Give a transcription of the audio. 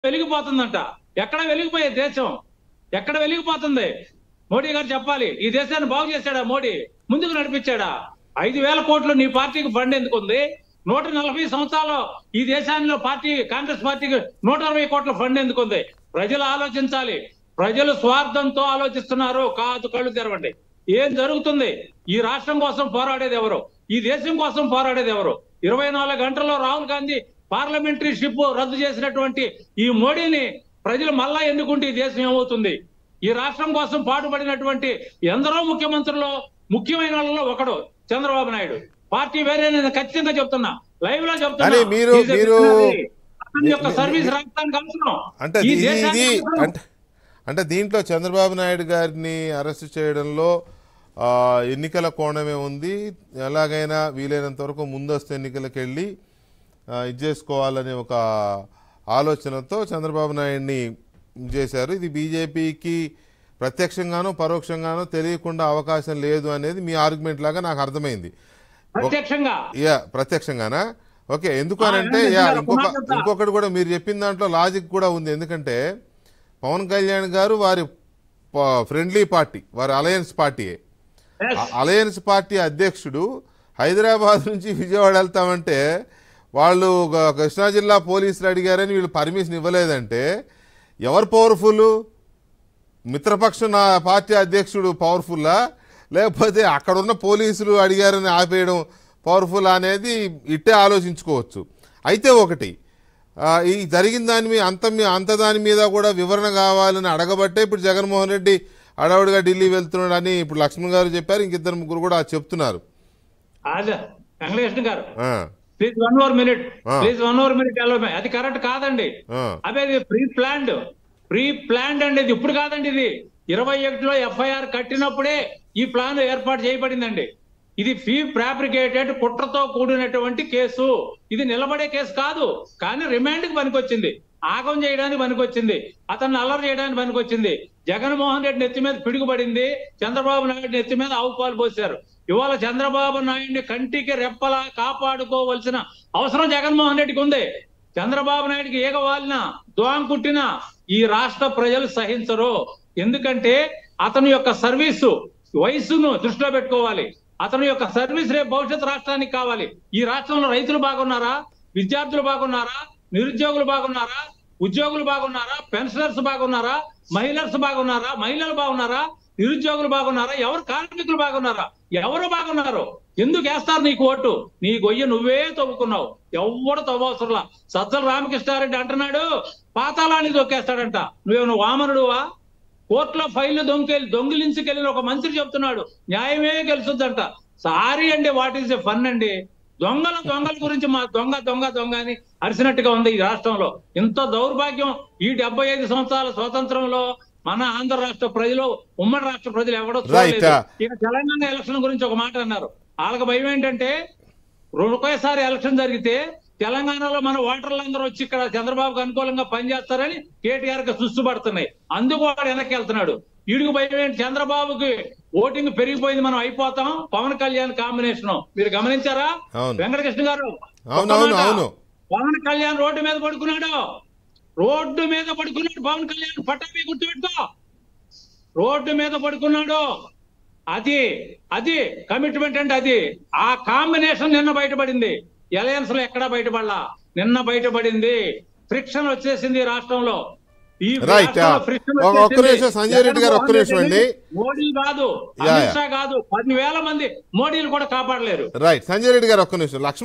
వెలిగిపోతుందంట. ఎక్కడ వెలిగిపోయే దేశం? ఎక్కడ వెలిగిపోతుంది? మోడీ గారు చెప్పాలి. ఈ దేశాన్ని బాగు చేశాడా మోడీ? ముందుకు నడిపించాడా? 5,000 కోట్లు నీ పార్టీకి ఫండ్ ఎందుకుంది? 140 సంవత్సరాలు ఈ దేశాల్లో కాంగ్రెస్ పార్టీకి 120 కోట్ల ఫండ్ ఎందుకుంది? ప్రజలు ఆలోచించాలి. ప్రజలు స్వార్థంతో ఆలోచిస్తున్నారు. కాదు, కళ్ళు తెరవండి. ఏం జరుగుతుంది? ఈ రాష్ట్రం కోసం పోరాడేది ఎవరు? ఈ దేశం కోసం పోరాడేది ఎవరు? 24 గంటల్లో రాహుల్ గాంధీ పార్లమెంటరీ షిప్ రద్దు చేసినటువంటి ఈ మోడీని ప్రజలు మళ్ళా ఎన్నుకుంటే ఈ దేశం ఏమవుతుంది? ఈ రాష్ట్రం కోసం పాటుపడినటువంటి ఎందరో ముఖ్యమంత్రులు ముఖ్యమైన వాళ్ళలో ఒకడు చంద్రబాబు నాయుడు. పార్టీ వేరే, నేను ఖచ్చితంగా చెప్తున్నా, లైవ్ లో చెప్తున్నా. సర్వీస్ రాష్ట్రానికి అవసరం. అంటే దీంట్లో చంద్రబాబు నాయుడు గారిని అరెస్ట్ చేయడంలో ఎన్నికల కోణమే ఉంది. ఎలాగైనా వీలైనంత వరకు ముందస్తు ఎన్నికలకు వెళ్ళి ఇది చేసుకోవాలనే ఒక ఆలోచనతో చంద్రబాబు నాయుడిని చేశారు. ఇది బీజేపీకి ప్రత్యక్షంగానో పరోక్షంగానో తెలియకుండా అవకాశం లేదు అనేది మీ ఆర్గ్యుమెంట్ లాగా నాకు అర్థమైంది. ప్రత్యక్షంగానా? ఓకే. ఎందుకు అనంటే ఇంకొకటి కూడా మీరు చెప్పిన దాంట్లో లాజిక్ కూడా ఉంది. ఎందుకంటే పవన్ కళ్యాణ్ గారు వారి ఫ్రెండ్లీ పార్టీ, వారి అలయన్స్ పార్టీయే. అలయన్స్ పార్టీ అధ్యక్షుడు హైదరాబాద్ నుంచి విజయవాడ వెళ్తామంటే వాళ్ళు కృష్ణా జిల్లా పోలీసులు అడిగారని వీళ్ళు పర్మిషన్ ఇవ్వలేదంటే ఎవరు పవర్ఫుల్? మిత్రపక్షం నా పార్టీ అధ్యక్షుడు పవర్ఫుల్లా, లేకపోతే అక్కడున్న పోలీసులు అడిగారని ఆపేయడం పవర్ఫుల్ అనేది ఇట్టే ఆలోచించుకోవచ్చు. అయితే ఒకటి, ఈ జరిగిన అంత దాని మీద కూడా వివరణ కావాలని అడగబట్టే ఇప్పుడు జగన్మోహన్ రెడ్డి అడవుడిగా ఢిల్లీ వెళ్తున్నాడు అని ఇప్పుడు లక్ష్మణ్ గారు చెప్పారు. ఇంకిద్దరు ముగ్గురు కూడా చెప్తున్నారు. Please one more minute. అది కరెక్ట్ కాదండి. అదే ప్రీ ప్లాన్డ్ అండి. ఇది ఇప్పుడు కాదండి. ఇది 21లో FIR కట్టినప్పుడే ఈ ప్లాన్ ఏర్పాటు చేయబడిందండి. ఇది ఫ్యాబ్రికేటెడ్ కుట్రతో కూడినటువంటి కేసు. ఇది నిలబడే కేసు కాదు. కానీ రిమాండ్ కి పనికొచ్చింది, ఆగం చేయడానికి పనికొచ్చింది, అతన్ని అల్లరి చేయడానికి పనికొచ్చింది. జగన్మోహన్ రెడ్డి నెత్తి మీద పిడుగుపడింది, చంద్రబాబు నాయుడు నెత్తి మీద ఆవుపాలు పోశారు. ఇవాళ చంద్రబాబు నాయుడిని కంటికి రెప్పలా కాపాడుకోవలసిన అవసరం జగన్మోహన్ రెడ్డికి ఉంది. చంద్రబాబు నాయుడికి ఏగవాలినా దోం కుట్టినా ఈ రాష్ట్ర ప్రజలు సహించరు. ఎందుకంటే అతని యొక్క సర్వీసు వయసును దృష్టిలో పెట్టుకోవాలి. అతని యొక్క సర్వీస్ రేపు భవిష్యత్ రాష్ట్రానికి కావాలి. ఈ రాష్ట్రంలో రైతులు బాగున్నారా? విద్యార్థులు బాగున్నారా? నిరుద్యోగులు బాగున్నారా? ఉద్యోగులు బాగున్నారా? పెన్షనర్స్ బాగున్నారా? మహిళలు బాగున్నారా? నిరుద్యోగులు బాగున్నారా? ఎవరు కార్మికులు బాగున్నారా? ఎవరు బాగున్నారు? ఎందుకు వేస్తారు నీకు ఓటు? నీ గొయ్య నువ్వే తవ్వుకున్నావు, ఎవడు తవ్వవసరంలా. సజ్జల రామకృష్ణారెడ్డి అంటున్నాడు పాతాళాన్ని దొక్కేస్తాడంట. నువ్వేమన్నా వామనుడువా? కోర్టులో ఫైల్ను దొంగిలించుకెళ్ళిన ఒక మంత్రి చెప్తున్నాడు న్యాయమే గెలుచుద్దంట. సారీ అండి, వాట్ ఈస్ ఎ ఫన్ అండి. దొంగల గురించి మా దొంగ అని అరిసినట్టుగా ఉంది ఈ రాష్ట్రంలో. ఇంత దౌర్భాగ్యం ఈ 75 సంవత్సరాల స్వాతంత్రంలో మన ఆంధ్ర రాష్ట్ర ప్రజలు, ఉమ్మడి రాష్ట్ర ప్రజలు ఎవడో చూడలేదు. ఇక తెలంగాణ ఎలక్షన్ గురించి ఒక మాట అన్నారు. వాళ్ళకి భయం ఏంటంటే ఒకేసారి ఎలక్షన్ జరిగితే తెలంగాణలో మన ఓటర్లందరూ వచ్చి ఇక్కడ చంద్రబాబుకు అనుకూలంగా పనిచేస్తారని కేటీఆర్ కి సుస్తుపడుతున్నాయి. అందుకు వాడు వెనక్కి వెళ్తున్నాడు. వీడికి భయం ఏంటి? చంద్రబాబుకి ఓటింగ్ పెరిగిపోయింది, మనం అయిపోతాం. పవన్ కళ్యాణ్ కాంబినేషన్ మీరు గమనించారా? వెంకటకృష్ణ గారు, పవన్ కళ్యాణ్ రోడ్డు మీద పడుకున్నాడు. పవన్ కళ్యాణ్ పట్టాభి గుర్తుపెట్టుకో. రోడ్డు మీద పడుకున్నాడు. అది కమిట్మెంట్ అంటే అది. ఆ కాంబినేషన్ నిన్న బయటపడింది. అలయన్స్ లో ఎక్కడా బయటపడలా, నిన్న బయటపడింది. ఫ్రిక్షన్ వచ్చేసింది రాష్ట్రంలో. సంజయ్ రెడ్డి గారు ఒక్క నిమిషం అండి. మోడీ కాదు, అమిత్ షా కాదు, 10,000 మంది మోడీలు కూడా కాపాడలేరు. రైట్, సంజయ్ రెడ్డి గారు ఒక్క నిమిషం.